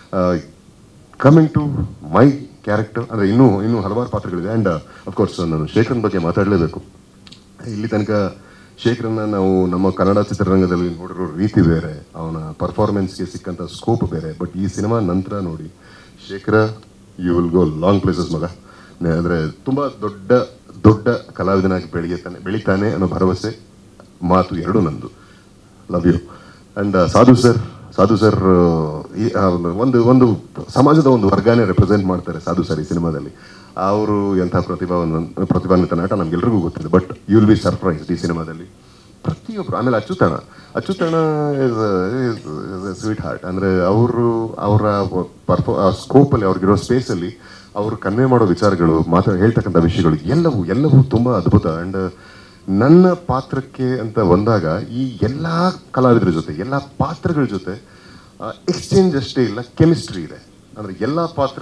A: ಕಮಿಂಗ್ ಟು ಮೈ ಕ್ಯಾರೆಕ್ಟರ್, ಅಂದರೆ ಇನ್ನೂ ಹಲವಾರು ಪಾತ್ರಗಳಿದೆ. ಆ್ಯಂಡ್ ಅಫ್ಕೋರ್ಸ್ ನಾನು ಶೇಖರನ್ ಬಗ್ಗೆ ಮಾತಾಡಲೇಬೇಕು. ಇಲ್ಲಿ ತನಕ ಶೇಖರನ್ನ ನಾವು ನಮ್ಮ ಕನ್ನಡ ಚಿತ್ರರಂಗದಲ್ಲಿ ನೋಡಿರೋ ರೀತಿ ಬೇರೆ, ಅವನ ಪರ್ಫಾರ್ಮೆನ್ಸ್ಗೆ ಸಿಕ್ಕಂಥ ಸ್ಕೋಪ್ ಬೇರೆ. ಬಟ್ ಈ ಸಿನಿಮಾ ನಂತರ ನೋಡಿ, ಶೇಖರ you will go long places ಮಗ. ಅಂದರೆ ತುಂಬ ದೊಡ್ಡ ಕಲಾವಿದನಾಗಿ ಬೆಳಿತಾನೆ ಅನ್ನೋ ಭರವಸೆ, ಮಾತು ಎರಡೂ ನಂದು. Love you. And Sadhu sir ಒಂದು ಸಮಾಜದ ಒಂದು ವರ್ಗನೇ ರೆಪ್ರೆಸೆಂಟ್ ಮಾಡ್ತಾರೆ ಸಾಧು ಸರ್ ಈ ಸಿನಿಮಾದಲ್ಲಿ. ಅವರು ಎಂಥ ಪ್ರತಿಭಾನ್ವಿತ ನಟ ನಮಗೆಲ್ರಿಗೂ ಗೊತ್ತಿದೆ. But you will be surprised ಈ ಸಿನಿಮಾದಲ್ಲಿ ಪ್ರತಿಯೊಬ್ಬರು. ಆಮೇಲೆ ಅಚ್ಚುತಣ ಇಸ್ ಸ್ವೀಟ್ ಹಾರ್ಟ್. ಅಂದರೆ ಅವರ ಸ್ಕೋಪಲ್ಲಿ, ಅವ್ರಿಗಿರೋ ಸ್ಪೇಸಲ್ಲಿ ಅವರು ಕನ್ವೆ ಮಾಡೋ ವಿಚಾರಗಳು, ಹೇಳ್ತಕ್ಕಂಥ ವಿಷಯಗಳು ಎಲ್ಲವೂ ತುಂಬ ಅದ್ಭುತ. ಆ್ಯಂಡ್ ನನ್ನ ಪಾತ್ರಕ್ಕೆ ಅಂತ ಬಂದಾಗ ಈ ಎಲ್ಲ ಕಲಾವಿದರ ಜೊತೆ, ಎಲ್ಲ ಪಾತ್ರಗಳ ಜೊತೆ ಎಕ್ಸ್ಚೇಂಜ್ ಅಷ್ಟೇ ಇಲ್ಲ, ಕೆಮಿಸ್ಟ್ರಿ ಇದೆ. ಅಂದರೆ ಎಲ್ಲ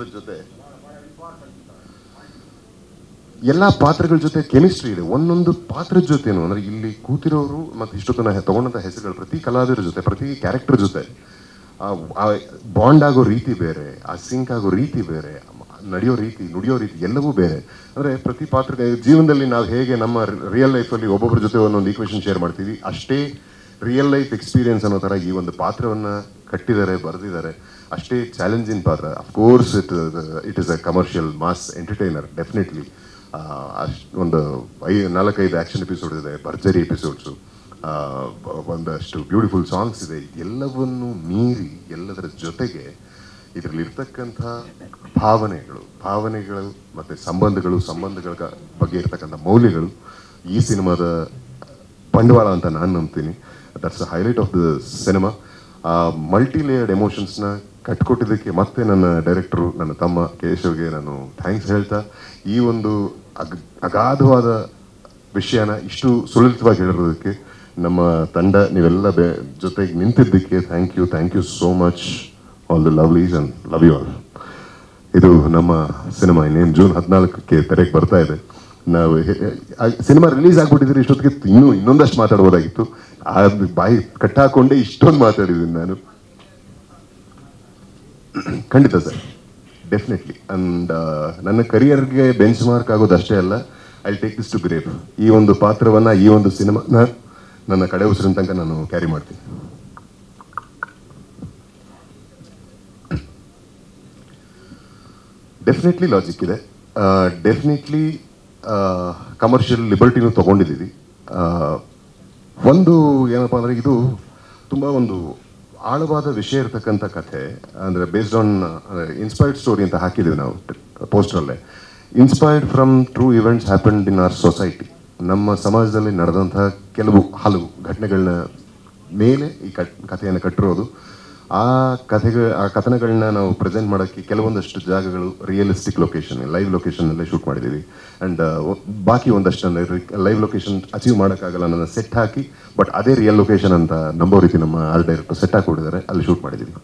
A: ಪಾತ್ರಗಳ ಜೊತೆ ಕೆಮಿಸ್ಟ್ರಿ ಇದೆ. ಒಂದೊಂದು ಪಾತ್ರದ ಜೊತೆನೂ, ಅಂದರೆ ಇಲ್ಲಿ ಕೂತಿರೋರು ಮತ್ತು ಇಷ್ಟೊತ್ತನ ತಗೊಂಡಂಥ ಹೆಸರುಗಳು, ಪ್ರತಿ ಕಲಾವಿದರ ಜೊತೆ, ಪ್ರತಿ ಕ್ಯಾರೆಕ್ಟರ್ ಜೊತೆ ಬಾಂಡ್ ಆಗೋ ರೀತಿ ಬೇರೆ, ಆ ಸಿಂಕ್ ಆಗೋ ರೀತಿ ಬೇರೆ, ನುಡಿಯೋ ರೀತಿ ಎಲ್ಲವೂ ಬೇರೆ. ಅಂದರೆ ಪ್ರತಿ ಪಾತ್ರ ಜೀವನದಲ್ಲಿ ನಾವು ಹೇಗೆ ನಮ್ಮ ರಿಯಲ್ ಲೈಫಲ್ಲಿ ಒಬ್ಬೊಬ್ಬರ ಜೊತೆ ಒಂದೊಂದು ಈಕ್ವೇಷನ್ ಶೇರ್ ಮಾಡ್ತೀವಿ, ಅಷ್ಟೇ ರಿಯಲ್ ಲೈಫ್ ಎಕ್ಸ್ಪೀರಿಯನ್ಸ್ ಅನ್ನೋ ಥರ ಈ ಒಂದು ಪಾತ್ರವನ್ನು ಕಟ್ಟಿದ್ದಾರೆ, ಬರೆದಿದ್ದಾರೆ. ಅಷ್ಟೇ ಚಾಲೆಂಜಿಂಗ್ ಪಾತ್ರ. Of course it is a commercial mass entertainer definitely. ಒಂದು 4-5 ಆ್ಯಕ್ಷನ್ ಎಪಿಸೋಡ್ ಇದೆ, ಭರ್ಜರಿ ಎಪಿಸೋಡ್ಸು, ಒಂದಷ್ಟು ಬ್ಯೂಟಿಫುಲ್ ಸಾಂಗ್ಸ್ ಇದೆ. ಎಲ್ಲವನ್ನೂ ಮೀರಿ, ಎಲ್ಲದರ ಜೊತೆಗೆ ಇದರಲ್ಲಿರ್ತಕ್ಕಂಥ ಭಾವನೆಗಳು ಮತ್ತು ಸಂಬಂಧಗಳ ಬಗ್ಗೆ ಇರ್ತಕ್ಕಂಥ ಮೌಲ್ಯಗಳು ಈ ಸಿನಿಮಾದ ಬಂಡವಾಳ ಅಂತ ನಾನು ನಂಬ್ತೀನಿ. That's a highlight of the cinema. Multi layered ಎಮೋಷನ್ಸ್ನ ಕಟ್ಕೊಟ್ಟಿದ್ದಕ್ಕೆ ಮತ್ತೆ ನನ್ನ ಡೈರೆಕ್ಟ್ರು, ನನ್ನ ತಮ್ಮ ಕೇಶವ್ಗೆ ನಾನು ಥ್ಯಾಂಕ್ಸ್ ಹೇಳ್ತಾ, ಈ ಒಂದು ಅಗಾಧವಾದ ವಿಷಯನ ಇಷ್ಟು ಸುಲಲಿತವಾಗಿ ಹೇಳಿರೋದಕ್ಕೆ, ನಮ್ಮ ತಂಡ ನೀವೆಲ್ಲ ಜೊತೆಗೆ ನಿಂತಿದ್ದಕ್ಕೆ thank you so much. All the lovelies and love you all. ಇದು ನಮ್ಮ ಸಿನಿಮಾ ಇನ್ನೇನು ಜೂನ್ 14ಕ್ಕೆ ತೆರೆಗೆ ಬರ್ತಾ ಇದೆ. ನಾವು ಸಿನಿಮಾ ರಿಲೀಸ್ ಆಗಿಬಿಟ್ಟಿದ್ರೆ ಇಷ್ಟೊತ್ತಿಗೆ ಇನ್ನೊಂದಷ್ಟು ಮಾತಾಡ್ಬೋದಾಗಿತ್ತು. ಬಾಯಿ ಕಟ್ಟಾಕೊಂಡೇ ಇಷ್ಟೊಂದು ಮಾತಾಡಿದ್ದೀನಿ ನಾನು. ಖಂಡಿತ ಸರ್, ಡೆಫಿನೆಟ್ಲಿ. ಆ್ಯಂಡ್ ನನ್ನ ಕರಿಯರ್ಗೆ ಬೆಂಚ್ ಮಾರ್ಕ್ ಆಗೋದಷ್ಟೇ ಅಲ್ಲ, I take this to grave. ಈ ಒಂದು ಪಾತ್ರವನ್ನು, ಈ ಒಂದು ಸಿನಿಮಾನ ನನ್ನ ಕಡೆ ಉಸಿರಿನ ತನಕ ನಾನು ಕ್ಯಾರಿ ಮಾಡ್ತೀನಿ. ಡೆಫಿನೆಟ್ಲಿ ಲಾಜಿಕ್ ಇದೆ, ಡೆಫಿನೆಟ್ಲಿ ಕಮರ್ಷಿಯಲ್ ಲಿಬರ್ಟಿನೂ ತೊಗೊಂಡಿದ್ದೀವಿ. ಒಂದು ಏನಪ್ಪ ಅಂದರೆ, ಇದು ತುಂಬ ಒಂದು ಆಳವಾದ ವಿಷಯ ಇರತಕ್ಕಂಥ ಕಥೆ. ಅಂದರೆ ಬೇಸ್ಡ್ ಆನ್ ಇನ್ಸ್ಪೈರ್ಡ್ ಸ್ಟೋರಿ ಅಂತ ಹಾಕಿದ್ದೀವಿ ನಾವು ಪೋಸ್ಟರಲ್ಲೇ. Inspired from true events happened in our society. ನಮ್ಮ ಸಮಾಜದಲ್ಲಿ ನಡೆದಂತಹ ಹಲವು ಘಟನೆಗಳನ್ನ ಮೇಲೆ ಈ ಕಥೆಯನ್ನು ಕಟ್ಟಿರೋದು. ಆ ಕಥನಗಳನ್ನ ನಾವು ಪ್ರೆಸೆಂಟ್ ಮಾಡೋಕ್ಕೆ ಕೆಲವೊಂದಷ್ಟು ಜಾಗಗಳು ರಿಯಲಿಸ್ಟಿಕ್ ಲೊಕೇಶನ್, ಲೈವ್ ಲೊಕೇಶನ್ನಲ್ಲೇ ಶೂಟ್ ಮಾಡಿದ್ದೀವಿ. ಆ್ಯಂಡ್ ಬಾಕಿ ಒಂದಷ್ಟು ಲೈವ್ ಲೊಕೇಶನ್ ಅಚೀವ್ ಮಾಡೋಕ್ಕಾಗಲ್ಲ ನನ್ನ ಸೆಟ್ ಹಾಕಿ, ಬಟ್ ಅದೇ ರಿಯಲ್ ಲೊಕೇಶನ್ ಅಂತ ನಂಬೋ ರೀತಿ ನಮ್ಮ ಆರ್ಟ್ ಡೈರೆಕ್ಟರ್ ಸೆಟ್ ಹಾಕಿಕೊಂಡಿದ್ದಾರೆ, ಅಲ್ಲಿ ಶೂಟ್ ಮಾಡಿದ್ದೀವಿ.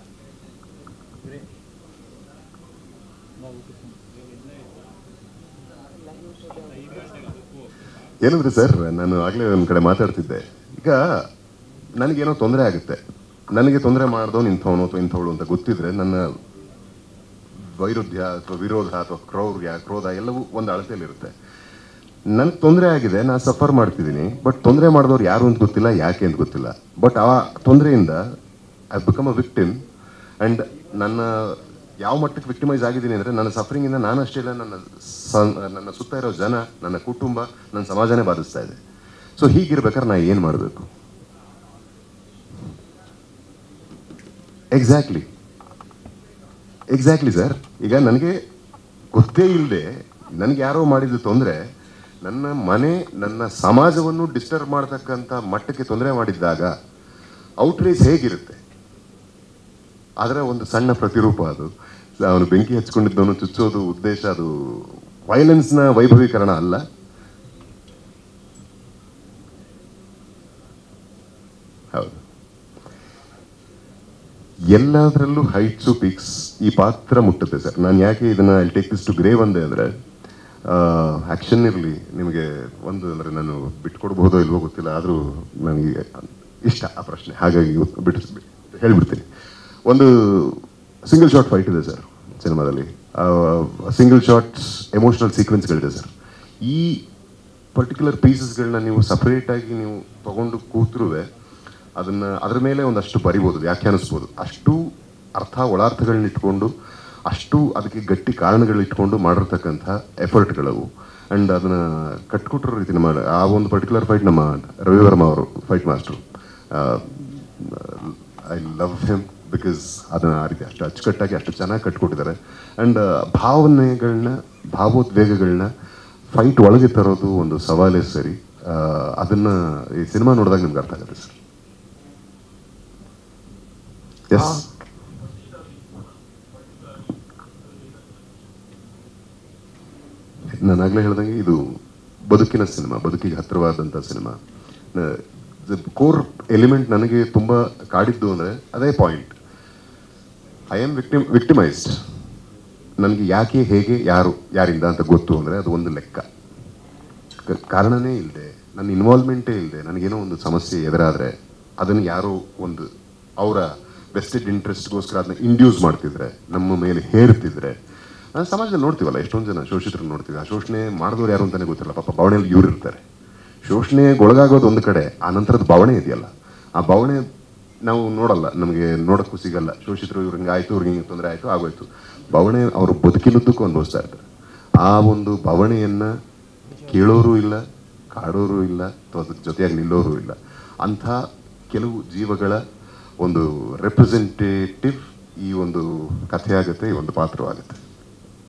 A: ಏನಂದ್ರೆ ಸರ್, ನಾನು ಆಗಲೇ ಒಂದು ಕಡೆ ಮಾತಾಡ್ತಿದ್ದೆ, ಈಗ ನನಗೇನೋ ತೊಂದರೆ ಆಗುತ್ತೆ, ನನಗೆ ತೊಂದರೆ ಮಾಡಿದವನು ಇಂಥವನು ಅಥವಾ ಇಂಥವಳು ಅಂತ ಗೊತ್ತಿದ್ರೆ ನನ್ನ ವೈರುಧ್ಯ ಅಥವಾ ವಿರೋಧ ಅಥವಾ ಕ್ರೋಧ ಎಲ್ಲವೂ ಒಂದು ಅಳತೆಯಲ್ಲಿರುತ್ತೆ. ನನಗೆ ತೊಂದರೆ ಆಗಿದೆ, ನಾನು ಸಫರ್ ಮಾಡ್ತಿದ್ದೀನಿ, ಬಟ್ ತೊಂದರೆ ಮಾಡಿದವ್ರು ಯಾರು ಅಂತ ಗೊತ್ತಿಲ್ಲ, ಯಾಕೆ ಅಂತ ಗೊತ್ತಿಲ್ಲ. ಬಟ್ ಆ ತೊಂದರೆಯಿಂದ I become a victim. And ನನ್ನ ಯಾವ ಮಟ್ಟಕ್ಕೆ ವಿಕ್ಟಿಮೈಸ್ ಆಗಿದ್ದೀನಿ ಅಂದರೆ, ನನ್ನ ಸಫರಿಂಗಿಂದ ನಾನು ಅಷ್ಟೇ ಇಲ್ಲ, ನನ್ನ ಸುತ್ತ ಇರೋ ಜನ, ನನ್ನ ಕುಟುಂಬ, ನನ್ನ ಸಮಾಜನೇ ಬಾಧಿಸ್ತಾ ಇದೆ. ಸೊ ಹೀಗಿರ್ಬೇಕಾದ್ರೆ ನಾನು ಏನು ಮಾಡಬೇಕು? Exactly sir. ಈಗ ನನಗೆ ಗೊತ್ತೇ ಇಲ್ಲದೆ ನನಗೆ ಯಾರೋ ಮಾಡಿದ ತೊಂದರೆ ನನ್ನ ಮನೆ, ನನ್ನ ಸಮಾಜವನ್ನು ಡಿಸ್ಟರ್ಬ್ ಮಾಡ್ತಕ್ಕಂಥ ಮಟ್ಟಕ್ಕೆ ತೊಂದರೆ ಮಾಡಿದ್ದಾಗ ಔಟ್ರೇಜ್ ಹೇಗಿರುತ್ತೆ? ಅದರ ಒಂದು ಸಣ್ಣ ಪ್ರತಿರೂಪ ಅದು. ಅವನು ಬೆಂಕಿ ಹಚ್ಕೊಂಡಿದ್ದವನು ಚುಚ್ಚೋದು ಉದ್ದೇಶ, ಅದು ವೈಲೆನ್ಸ್ನ ವೈಭವೀಕರಣ ಅಲ್ಲ. ಹೌದು, ಎಲ್ಲದರಲ್ಲೂ ಹೈಟ್ಸು ಪೀಕ್ಸ್ ಈ ಪಾತ್ರ ಮುಟ್ಟುತ್ತೆ ಸರ್. ನಾನು ಯಾಕೆ ಇದನ್ನು I take this to grave ಅಂದೆ ಅಂದರೆ, ಆ್ಯಕ್ಷನ್ ಇರಲಿ ನಿಮಗೆ ಒಂದು ಅಂದರೆ, ನಾನು ಬಿಟ್ಕೊಡ್ಬಹುದೋ ಇಲ್ವೋ ಗೊತ್ತಿಲ್ಲ, ಆದರೂ ನನಗೆ ಇಷ್ಟ ಆ ಪ್ರಶ್ನೆ, ಹಾಗಾಗಿ ಹೇಳ್ಬಿಡ್ತೀನಿ. ಒಂದು ಸಿಂಗಲ್ ಶಾಟ್ ಫೈಟ್ ಇದೆ ಸರ್ ಸಿನಿಮಾದಲ್ಲಿ, ಸಿಂಗಲ್ ಶಾಟ್ಸ್ ಎಮೋಷ್ನಲ್ ಸೀಕ್ವೆನ್ಸ್ಗಳಿದೆ ಸರ್. ಈ ಪರ್ಟಿಕ್ಯುಲರ್ ಪೀಸಸ್ಗಳನ್ನ ನೀವು ಸಪ್ರೇಟಾಗಿ ನೀವು ತೊಗೊಂಡು ಕೂತ್ರುವೆ ಅದ್ರ ಮೇಲೆ ಒಂದಷ್ಟು ಬರಿಬೋದು, ವ್ಯಾಖ್ಯಾನಿಸ್ಬೋದು. ಅಷ್ಟು ಒಳಾರ್ಥಗಳನ್ನ ಇಟ್ಕೊಂಡು, ಅಷ್ಟು ಅದಕ್ಕೆ ಗಟ್ಟಿ ಕಾರಣಗಳಿಟ್ಕೊಂಡು ಮಾಡಿರ್ತಕ್ಕಂಥ ಎಫರ್ಟ್ಗಳವು. ಆ್ಯಂಡ್ ಅದನ್ನು ಕಟ್ಕೊಟ್ಟಿರೋ ರೀತಿ ಮಾಡಿ ಆ ಒಂದು ಪರ್ಟಿಕ್ಯುಲರ್ ಫೈಟ್ ನಮ್ಮ ರವಿವರ್ಮ ಅವರು fight master, I love him because ಅದನ್ನು ಆ ರೀತಿ ಅಷ್ಟು ಅಚ್ಚುಕಟ್ಟಾಗಿ ಅಷ್ಟು ಚೆನ್ನಾಗಿ ಕಟ್ಕೊಟ್ಟಿದ್ದಾರೆ. ಆ್ಯಂಡ್ ಭಾವೋದ್ವೇಗಗಳನ್ನ ಫೈಟ್ ಒಳಗೆ ತರೋದು ಒಂದು ಸವಾಲೇ ಸರಿ. ಅದನ್ನು ಈ ಸಿನಿಮಾ ನೋಡಿದಾಗ ನಿಮ್ಗೆ ಅರ್ಥ ಆಗುತ್ತೆ ಸರ್. ಎಸ್, ನಾನಾಗಲೇ ಹೇಳ್ದಂಗೆ ಇದು ಬದುಕಿನ ಸಿನಿಮಾ, ಬದುಕಿಗೆ ಹತ್ತಿರವಾದಂಥ ಸಿನಿಮಾ. ಕೋರ್ ಎಲಿಮೆಂಟ್ ನನಗೆ ತುಂಬ ಕಾಡಿದ್ದು ಅಂದರೆ ಅದೇ ಪಾಯಿಂಟ್. I am ವಿಕ್ಟಿಮೈಸ್ಡ್. ನನಗೆ ಯಾಕೆ, ಹೇಗೆ, ಯಾರಿಂದ ಅಂತ ಗೊತ್ತು ಅಂದರೆ ಅದು ಒಂದು ಲೆಕ್ಕ. ಕಾರಣನೇ ಇಲ್ಲದೆ, ನನ್ನ ಇನ್ವಾಲ್ವ್ಮೆಂಟೇ ಇಲ್ಲದೆ ನನಗೇನೋ ಒಂದು ಸಮಸ್ಯೆ ಎದುರಾದರೆ ಅದನ್ನು ಯಾರೋ ಒಂದು ಅವರ ಬೆಸ್ಟೆಡ್ ಇಂಟ್ರೆಸ್ಟ್ಗೋಸ್ಕರ ಅದನ್ನ ಇಂಡ್ಯೂಸ್ ಮಾಡ್ತಿದ್ರೆ, ನಮ್ಮ ಮೇಲೆ ಹೇರ್ತಿದ್ರೆ, ಸಮಾಜದಲ್ಲಿ ನೋಡ್ತೀವಲ್ಲ ಎಷ್ಟೊಂದು ಜನ ಶೋಷಿತರನ್ನು ನೋಡ್ತೀವಿ. ಆ ಶೋಷಣೆ ಮಾಡಿದವ್ರು ಯಾರು ಅಂತಲೇ ಗೊತ್ತಿಲ್ಲ, ಪಾಪ ಭಾವನೆಯಲ್ಲಿ ಇವ್ರು ಇರ್ತಾರೆ. ಶೋಷಣೆಗೊಳಗಾಗೋದು ಒಂದು ಕಡೆ, ಆ ನಂತರದ ಭಾವನೆ ಇದೆಯಲ್ಲ, ಆ ಭಾವನೆ ನಾವು ನೋಡಲ್ಲ, ನಮಗೆ ನೋಡೋಕ್ಕೂ ಸಿಗಲ್ಲ. ಶೋಷಿತರು ಇವ್ರಿಗೆ ಆಯಿತು, ಇವ್ರಿಗೆ ಹಿಂಗೆ ತೊಂದರೆ ಆಯಿತು, ಆಗೋಯ್ತು. ಭಾವನೆ ಅವರು ಬದುಕಿನುದ್ದಕ್ಕೂ ಅನುಭವಿಸ್ತಾ ಇರ್ತಾರೆ. ಆ ಒಂದು ಭಾವನೆಯನ್ನು ಕೇಳೋರು ಇಲ್ಲ, ಕಾಡೋರು ಇಲ್ಲ, ಅಥವಾ ಅದ್ರ ಜೊತೆಯಾಗಿ ನಿಲ್ಲೋರು ಇಲ್ಲ. ಅಂಥ ಕೆಲವು ಜೀವಗಳ ಒಂದು ರೆಪ್ರೆಸೆಂಟೇಟಿವ್ ಈ ಒಂದು ಕಥೆ ಆಗುತ್ತೆ, ಈ ಒಂದು ಪಾತ್ರವಾಗುತ್ತೆ.